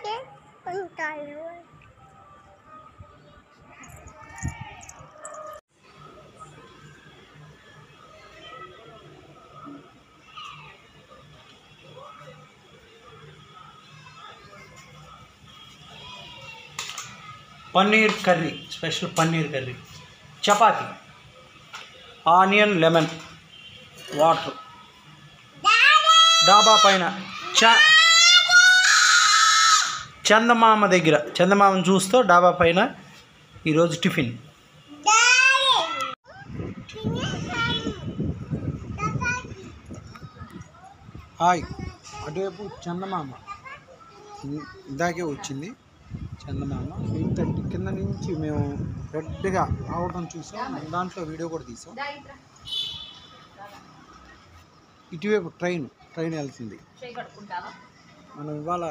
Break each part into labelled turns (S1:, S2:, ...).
S1: Paneer curry, special paneer curry, chapati, onion lemon water, డాబా పైన చందమామ దగ్గర చందమామను చూస్తూ డాబా పైన ఈరోజు టిఫిన్. హాయ్, అటువైపు చందమామ ఇందాకే వచ్చింది. చందమామ 8:30 కింద నుంచి మేము రెడ్గా రావడం చూసాం. దాంట్లో వీడియో కూడా తీసాం. ఇటువైపు ట్రైన్ వెళ్తుంది. మనం ఇవాళ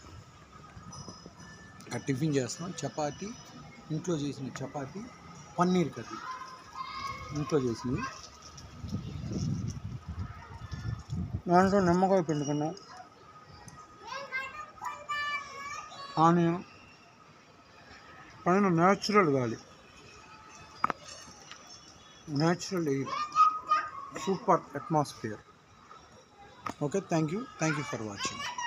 S1: టిఫిన్ చేస్తున్నాం. చపాతి, ఇంట్లో చేసిన చపాతి, పన్నీర్ కర్రీ ఇంట్లో చేసినవి. దాంట్లో నిమ్మకాయ పిండుకున్నాం, ఆనియన్, పైన న్యాచురల్ గాలి, natural air, super atmosphere. Okay, thank you for watching.